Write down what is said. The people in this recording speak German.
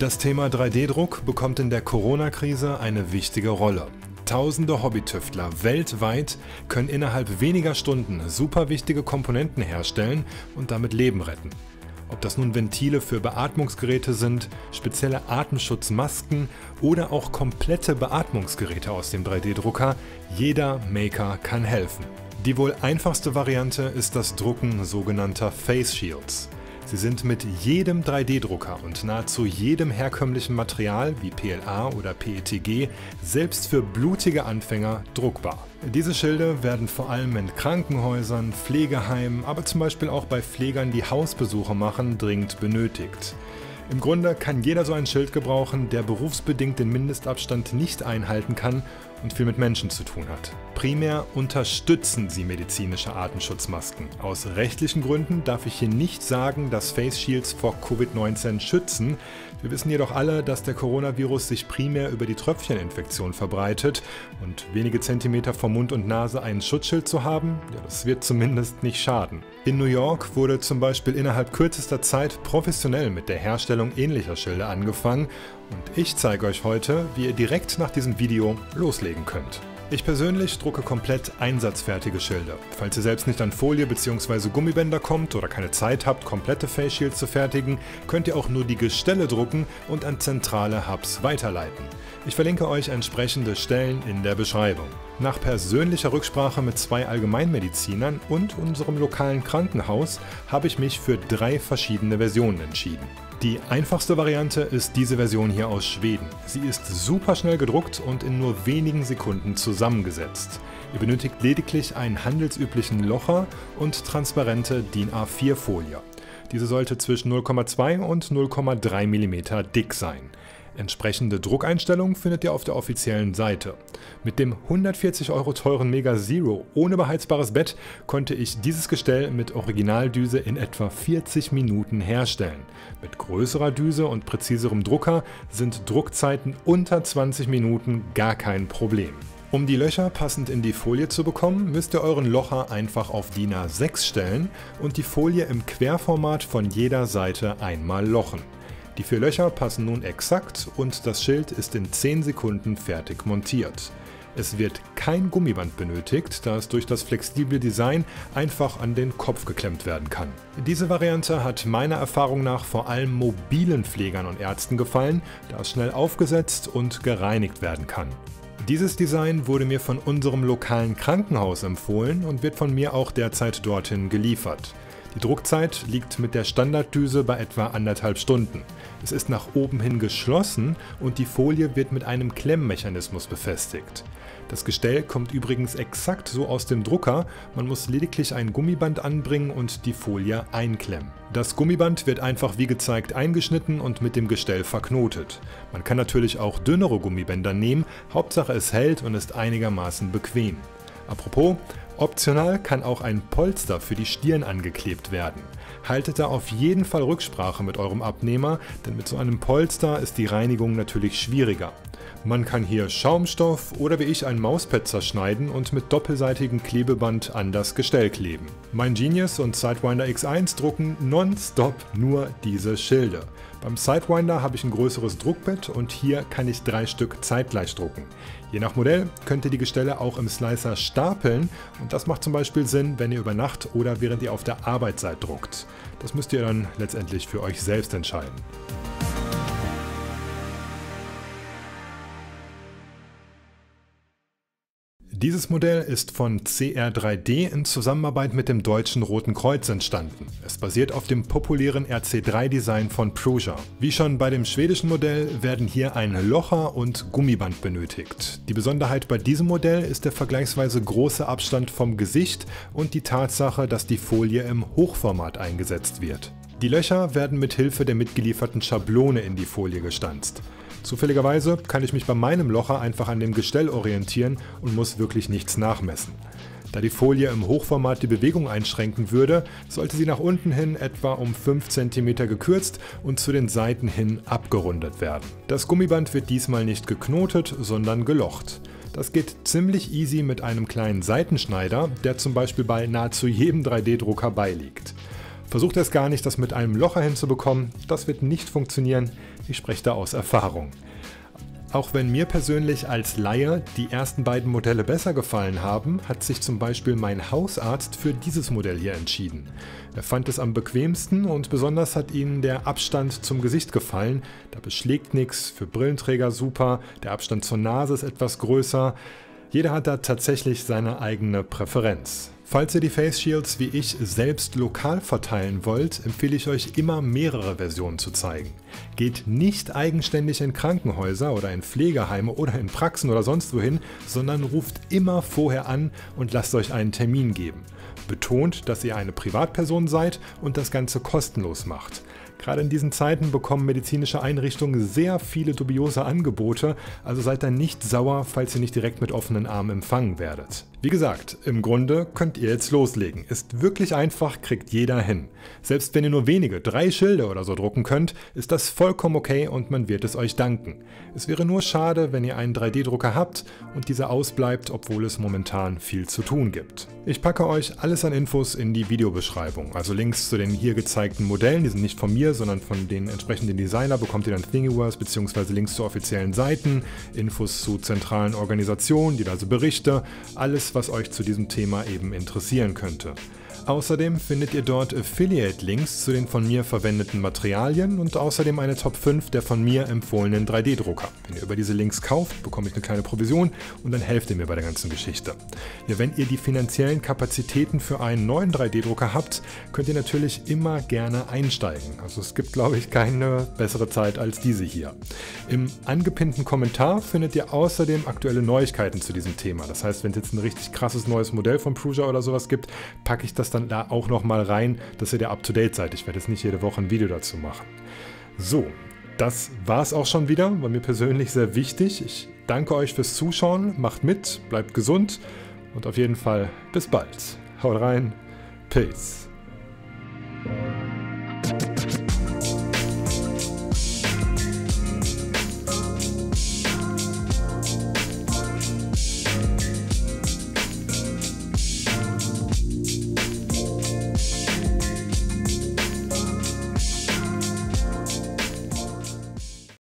Das Thema 3D-Druck bekommt in der Corona-Krise eine wichtige Rolle. Tausende Hobbytüftler weltweit können innerhalb weniger Stunden super wichtige Komponenten herstellen und damit Leben retten. Ob das nun Ventile für Beatmungsgeräte sind, spezielle Atemschutzmasken oder auch komplette Beatmungsgeräte aus dem 3D-Drucker, jeder Maker kann helfen. Die wohl einfachste Variante ist das Drucken sogenannter Face Shields. Sie sind mit jedem 3D-Drucker und nahezu jedem herkömmlichen Material wie PLA oder PETG selbst für blutige Anfänger druckbar. Diese Schilde werden vor allem in Krankenhäusern, Pflegeheimen, aber zum Beispiel auch bei Pflegern, die Hausbesuche machen, dringend benötigt. Im Grunde kann jeder so ein Schild gebrauchen, der berufsbedingt den Mindestabstand nicht einhalten kann und viel mit Menschen zu tun hat. Primär unterstützen sie medizinische Atemschutzmasken. Aus rechtlichen Gründen darf ich hier nicht sagen, dass Face Shields vor Covid-19 schützen. Wir wissen jedoch alle, dass der Coronavirus sich primär über die Tröpfcheninfektion verbreitet und wenige Zentimeter vor Mund und Nase ein Schutzschild zu haben, ja, das wird zumindest nicht schaden. In New York wurde zum Beispiel innerhalb kürzester Zeit professionell mit der Herstellung ähnlicher Schilde angefangen und ich zeige euch heute, wie ihr direkt nach diesem Video loslegen könnt. Ich persönlich drucke komplett einsatzfertige Schilde. Falls ihr selbst nicht an Folie bzw. Gummibänder kommt oder keine Zeit habt, komplette Face Shields zu fertigen, könnt ihr auch nur die Gestelle drucken und an zentrale Hubs weiterleiten. Ich verlinke euch entsprechende Stellen in der Beschreibung. Nach persönlicher Rücksprache mit 2 Allgemeinmedizinern und unserem lokalen Krankenhaus habe ich mich für 3 verschiedene Versionen entschieden. Die einfachste Variante ist diese Version hier aus Schweden. Sie ist super schnell gedruckt und in nur wenigen Sekunden zusammengesetzt. Ihr benötigt lediglich einen handelsüblichen Locher und transparente DIN A4 Folie. Diese sollte zwischen 0,2 und 0,3 mm dick sein. Entsprechende Druckeinstellungen findet ihr auf der offiziellen Seite. Mit dem 140 € teuren Mega Zero ohne beheizbares Bett konnte ich dieses Gestell mit Originaldüse in etwa 40 Minuten herstellen. Mit größerer Düse und präziserem Drucker sind Druckzeiten unter 20 Minuten gar kein Problem. Um die Löcher passend in die Folie zu bekommen, müsst ihr euren Locher einfach auf DIN A6 stellen und die Folie im Querformat von jeder Seite einmal lochen. Die 4 Löcher passen nun exakt und das Schild ist in 10 Sekunden fertig montiert. Es wird kein Gummiband benötigt, da es durch das flexible Design einfach an den Kopf geklemmt werden kann. Diese Variante hat meiner Erfahrung nach vor allem mobilen Pflegern und Ärzten gefallen, da es schnell aufgesetzt und gereinigt werden kann. Dieses Design wurde mir von unserem lokalen Krankenhaus empfohlen und wird von mir auch derzeit dorthin geliefert. Die Druckzeit liegt mit der Standarddüse bei etwa 1,5 Stunden. Es ist nach oben hin geschlossen und die Folie wird mit einem Klemmmechanismus befestigt. Das Gestell kommt übrigens exakt so aus dem Drucker, man muss lediglich ein Gummiband anbringen und die Folie einklemmen. Das Gummiband wird einfach wie gezeigt eingeschnitten und mit dem Gestell verknotet. Man kann natürlich auch dünnere Gummibänder nehmen, Hauptsache es hält und ist einigermaßen bequem. Apropos, optional kann auch ein Polster für die Stirn angeklebt werden. Haltet da auf jeden Fall Rücksprache mit eurem Abnehmer, denn mit so einem Polster ist die Reinigung natürlich schwieriger. Man kann hier Schaumstoff oder wie ich ein Mauspad zerschneiden und mit doppelseitigem Klebeband an das Gestell kleben. Mein Genius und Sidewinder X1 drucken nonstop nur diese Schilde. Beim Sidewinder habe ich ein größeres Druckbett und hier kann ich 3 Stück zeitgleich drucken. Je nach Modell könnt ihr die Gestelle auch im Slicer stapeln und das macht zum Beispiel Sinn, wenn ihr über Nacht oder während ihr auf der Arbeit seid druckt. Das müsst ihr dann letztendlich für euch selbst entscheiden. Dieses Modell ist von CR3D in Zusammenarbeit mit dem Deutschen Roten Kreuz entstanden. Es basiert auf dem populären RC3-Design von Prusa. Wie schon bei dem schwedischen Modell werden hier ein Locher und Gummiband benötigt. Die Besonderheit bei diesem Modell ist der vergleichsweise große Abstand vom Gesicht und die Tatsache, dass die Folie im Hochformat eingesetzt wird. Die Löcher werden mit Hilfe der mitgelieferten Schablone in die Folie gestanzt. Zufälligerweise kann ich mich bei meinem Locher einfach an dem Gestell orientieren und muss wirklich nichts nachmessen. Da die Folie im Hochformat die Bewegung einschränken würde, sollte sie nach unten hin etwa um 5 cm gekürzt und zu den Seiten hin abgerundet werden. Das Gummiband wird diesmal nicht geknotet, sondern gelocht. Das geht ziemlich easy mit einem kleinen Seitenschneider, der zum Beispiel bei nahezu jedem 3D-Drucker beiliegt. Versucht erst gar nicht, das mit einem Locher hinzubekommen, das wird nicht funktionieren, ich spreche da aus Erfahrung. Auch wenn mir persönlich als Laie die ersten beiden Modelle besser gefallen haben, hat sich zum Beispiel mein Hausarzt für dieses Modell hier entschieden. Er fand es am bequemsten und besonders hat ihm der Abstand zum Gesicht gefallen. Da beschlägt nichts, für Brillenträger super, der Abstand zur Nase ist etwas größer. Jeder hat da tatsächlich seine eigene Präferenz. Falls ihr die Face Shields wie ich selbst lokal verteilen wollt, empfehle ich euch immer mehrere Versionen zu zeigen. Geht nicht eigenständig in Krankenhäuser oder in Pflegeheime oder in Praxen oder sonst wohin, sondern ruft immer vorher an und lasst euch einen Termin geben. Betont, dass ihr eine Privatperson seid und das Ganze kostenlos macht. Gerade in diesen Zeiten bekommen medizinische Einrichtungen sehr viele dubiose Angebote, also seid dann nicht sauer, falls ihr nicht direkt mit offenen Armen empfangen werdet. Wie gesagt, im Grunde könnt ihr jetzt loslegen. Ist wirklich einfach, kriegt jeder hin. Selbst wenn ihr nur wenige, 3 Schilde oder so drucken könnt, ist das vollkommen okay und man wird es euch danken. Es wäre nur schade, wenn ihr einen 3D-Drucker habt und dieser ausbleibt, obwohl es momentan viel zu tun gibt. Ich packe euch alles an Infos in die Videobeschreibung, also Links zu den hier gezeigten Modellen, die sind nicht von mir, sondern von den entsprechenden Designer, bekommt ihr dann Thingiverse bzw. Links zu offiziellen Seiten, Infos zu zentralen Organisationen, die also Berichte, alles was euch zu diesem Thema eben interessieren könnte. Außerdem findet ihr dort Affiliate-Links zu den von mir verwendeten Materialien und außerdem eine Top 5 der von mir empfohlenen 3D-Drucker. Wenn ihr über diese Links kauft, bekomme ich eine kleine Provision und dann helft ihr mir bei der ganzen Geschichte. Ja, wenn ihr die finanziellen Kapazitäten für einen neuen 3D-Drucker habt, könnt ihr natürlich immer gerne einsteigen. Also es gibt, glaube ich, keine bessere Zeit als diese hier. Im angepinnten Kommentar findet ihr außerdem aktuelle Neuigkeiten zu diesem Thema. Das heißt, wenn es jetzt ein richtig krasses neues Modell von Prusa oder sowas gibt, packe ich das dann da auch nochmal rein, dass ihr da up-to-date seid. Ich werde jetzt nicht jede Woche ein Video dazu machen. So, das war es auch schon wieder. War mir persönlich sehr wichtig. Ich danke euch fürs Zuschauen. Macht mit, bleibt gesund und auf jeden Fall bis bald. Haut rein. Peace.